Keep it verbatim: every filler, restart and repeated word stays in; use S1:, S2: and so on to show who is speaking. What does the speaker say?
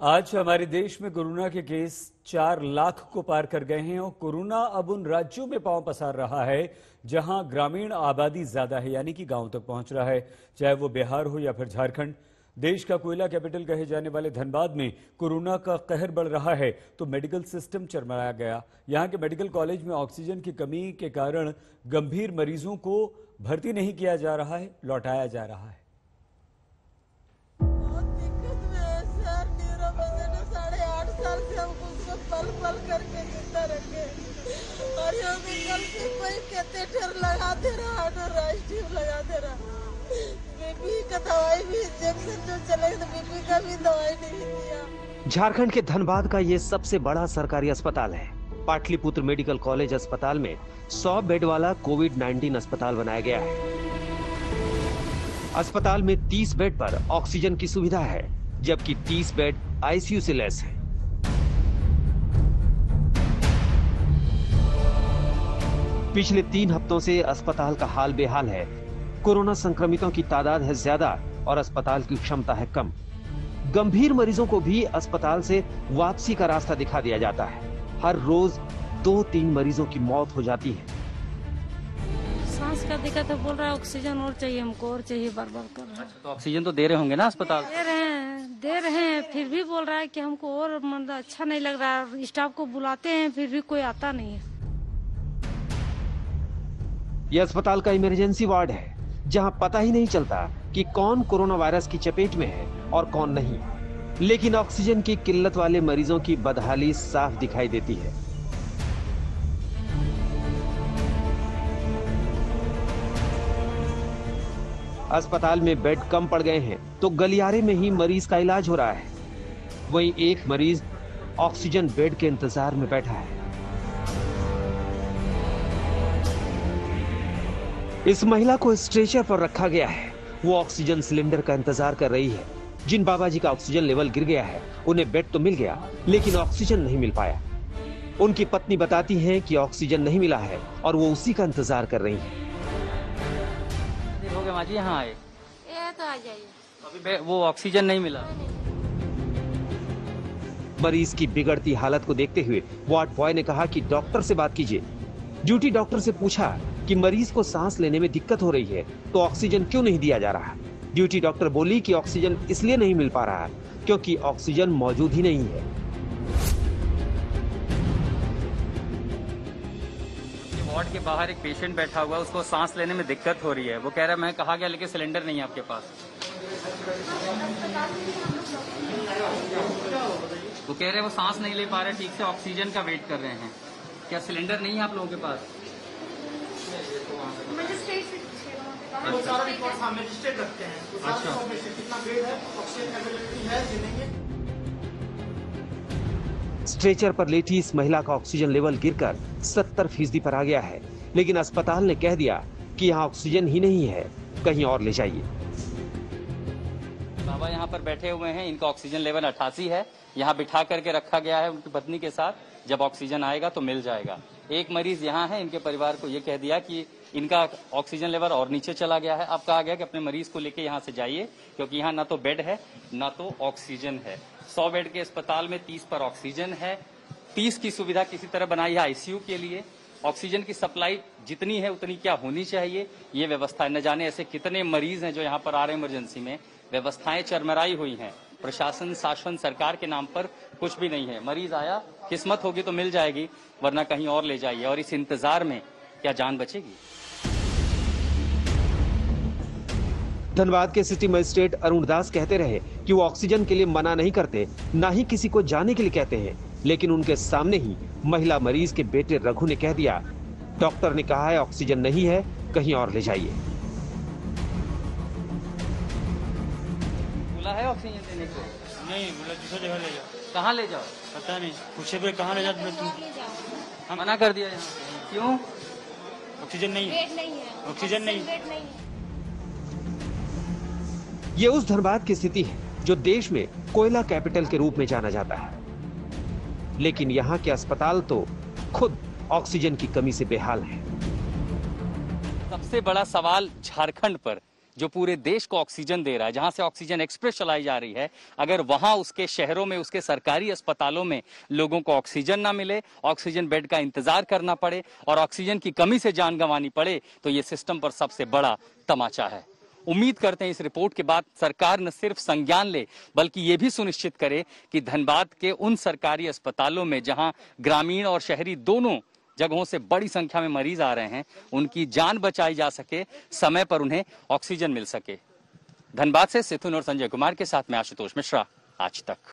S1: आज हमारे देश में कोरोना के केस चार लाख को पार कर गए हैं और कोरोना अब उन राज्यों में पांव पसार रहा है जहां ग्रामीण आबादी ज्यादा है, यानी कि गांव तक पहुंच रहा है, चाहे वो बिहार हो या फिर झारखंड। देश का कोयला कैपिटल कहे जाने वाले धनबाद में कोरोना का कहर बढ़ रहा है तो मेडिकल सिस्टम चरमराया गया। यहां के मेडिकल कॉलेज में ऑक्सीजन की कमी के कारण गंभीर मरीजों को भर्ती नहीं किया जा रहा है, लौटाया जा रहा है।
S2: पल पल करके जिंदा रखे और यहाँ पे कल से कोई कैथेटर लगा दे रहा है, राइस लगा दे रहा, बीपी का दवाई भी इंजेक्शन जो चले तो बीपी का भी दवाई नहीं दिया।
S3: झारखंड के धनबाद का ये सबसे बड़ा सरकारी अस्पताल है। पाटलिपुत्र मेडिकल कॉलेज अस्पताल में सौ बेड वाला कोविड नाइन्टीन अस्पताल बनाया गया है। अस्पताल में तीस बेड पर ऑक्सीजन की सुविधा है, जबकि तीस बेड आईसीयू से लैस है। पिछले तीन हफ्तों से अस्पताल का हाल बेहाल है। कोरोना संक्रमितों की तादाद है ज्यादा और अस्पताल की क्षमता है कम। गंभीर मरीजों को भी अस्पताल से वापसी का रास्ता दिखा दिया जाता है। हर रोज दो तीन मरीजों की मौत हो जाती है।
S4: सांस का दिक्कत है, बोल रहा है ऑक्सीजन और चाहिए हमको, और चाहिए बार बार कर रहा है।
S5: तो ऑक्सीजन तो दे रहे होंगे ना अस्पताल?
S4: दे रहे हैं दे रहे हैं फिर भी बोल रहा है कि हमको और मतलब अच्छा नहीं लग रहा है। स्टाफ को बुलाते हैं फिर भी कोई आता नहीं है।
S3: यह अस्पताल का इमरजेंसी वार्ड है, जहां पता ही नहीं चलता कि कौन कोरोना वायरस की चपेट में है और कौन नहीं। लेकिन ऑक्सीजन की किल्लत वाले मरीजों की बदहाली साफ दिखाई देती है। अस्पताल में बेड कम पड़ गए हैं तो गलियारे में ही मरीज का इलाज हो रहा है। वहीं एक मरीज ऑक्सीजन बेड के इंतजार में बैठा है। इस महिला को स्ट्रेचर पर रखा गया है। वो ऑक्सीजन सिलेंडर का इंतजार कर रही है। जिन बाबा जी का ऑक्सीजन लेवल गिर गया है उन्हें बेड तो मिल गया, लेकिन ऑक्सीजन नहीं मिल पाया। उनकी पत्नी बताती हैं कि ऑक्सीजन नहीं मिला है और वो उसी का इंतजार कर रही है।
S5: हो गया माँ जी, यहाँ आए
S4: ये तो आ जाइए।
S5: अभी वो ऑक्सीजन नहीं मिला।
S3: मरीज की बिगड़ती हालत को देखते हुए वार्ड बॉय ने कहा कि डॉक्टर से बात कीजिए। ड्यूटी डॉक्टर से पूछा कि मरीज को सांस लेने में दिक्कत हो रही है तो ऑक्सीजन क्यों नहीं दिया जा रहा। ड्यूटी डॉक्टर बोली कि ऑक्सीजन इसलिए नहीं मिल पा रहा क्योंकि ऑक्सीजन मौजूद ही नहीं है।
S5: वार्ड के बाहर एक पेशेंट बैठा हुआ है, उसको सांस लेने में दिक्कत हो रही है। वो कह रहा है मैं कहा गया लेकिन सिलेंडर नहीं है आपके पास। वो कह रहे हैं वो सांस नहीं ले पा रहे ठीक से, ऑक्सीजन का वेट कर रहे हैं। क्या सिलेंडर नहीं है आप लोगों के पास?
S6: वो सारा रिकॉर्ड हम रजिस्टर्ड रखते हैं। वो सारा इन्फॉर्मेशन कितना बेड है, ऑक्सीजन अवेलेबिलिटी है कि नहीं है।
S3: स्ट्रेचर पर लेटी इस महिला का ऑक्सीजन लेवल गिरकर सत्तर फीसदी पर आ गया है, लेकिन अस्पताल ने कह दिया कि यहाँ ऑक्सीजन ही नहीं है, कहीं और ले जाइए।
S5: बाबा यहाँ पर बैठे हुए हैं, इनका ऑक्सीजन लेवल अट्ठासी है। यहाँ बिठा करके रखा गया है उनकी पत्नी के साथ। जब ऑक्सीजन आएगा तो मिल जाएगा। एक मरीज यहाँ है, इनके परिवार को ये कह दिया कि इनका ऑक्सीजन लेवल और नीचे चला गया है। अब कहा गया कि अपने मरीज को लेके यहाँ से जाइए, क्योंकि यहाँ ना तो बेड है ना तो ऑक्सीजन है। सौ बेड के अस्पताल में तीस पर ऑक्सीजन है। तीस की सुविधा किसी तरह बनाई है आईसीयू के लिए। ऑक्सीजन की सप्लाई जितनी है उतनी क्या होनी चाहिए, ये व्यवस्था न जाने ऐसे कितने मरीज हैं जो यहाँ पर आ रहे हैं इमरजेंसी में। व्यवस्थाएं चरमराई हुई हैं। प्रशासन शासन सरकार के नाम पर कुछ भी नहीं है। मरीज आया, किस्मत होगी तो मिल जाएगी, वरना कहीं और ले जाइए। और इस इंतजार में क्या जान बचेगी?
S3: धनबाद के सिटी मजिस्ट्रेट अरुण दास कहते रहे कि वो ऑक्सीजन के लिए मना नहीं करते, ना ही किसी को जाने के लिए कहते हैं, लेकिन उनके सामने ही महिला मरीज के बेटे रघु ने कह दिया, डॉक्टर ने कहा है ऑक्सीजन नहीं है, कहीं और ले जाइए।
S5: बोला है ऑक्सीजन देने को?
S6: नहीं बोला, दूसरी जगह ले जाओ।
S5: कहाँ ले जाओ?
S6: पता नहीं, पूछे पे कहाँ ले जाओ तुम?
S5: मना कर दिया यहाँ। क्यों?
S6: ऑक्सीजन नहीं है, ऑक्सीजन नहीं।
S3: ये उस धनबाद की स्थिति है जो देश में कोयला कैपिटल के रूप में जाना जाता है, लेकिन यहाँ के अस्पताल तो खुद ऑक्सीजन की कमी से बेहाल है।
S5: सबसे बड़ा सवाल झारखंड पर जो पूरे देश को ऑक्सीजन दे रहा है, जहां से ऑक्सीजन एक्सप्रेस चलाई जा रही है, अगर वहां उसके शहरों में, उसके सरकारी अस्पतालों में लोगों को ऑक्सीजन ना मिले, ऑक्सीजन बेड का इंतजार करना पड़े और ऑक्सीजन की कमी से जान गंवानी पड़े, तो ये सिस्टम पर सबसे बड़ा तमाचा है। उम्मीद करते हैं इस रिपोर्ट के बाद सरकार न सिर्फ संज्ञान ले, बल्कि ये भी सुनिश्चित करे कि धनबाद के उन सरकारी अस्पतालों में जहां ग्रामीण और शहरी दोनों जगहों से बड़ी संख्या में मरीज आ रहे हैं, उनकी जान बचाई जा सके, समय पर उन्हें ऑक्सीजन मिल सके। धनबाद से सिथुन और संजय कुमार के साथ मैं आशुतोष मिश्रा, आज तक।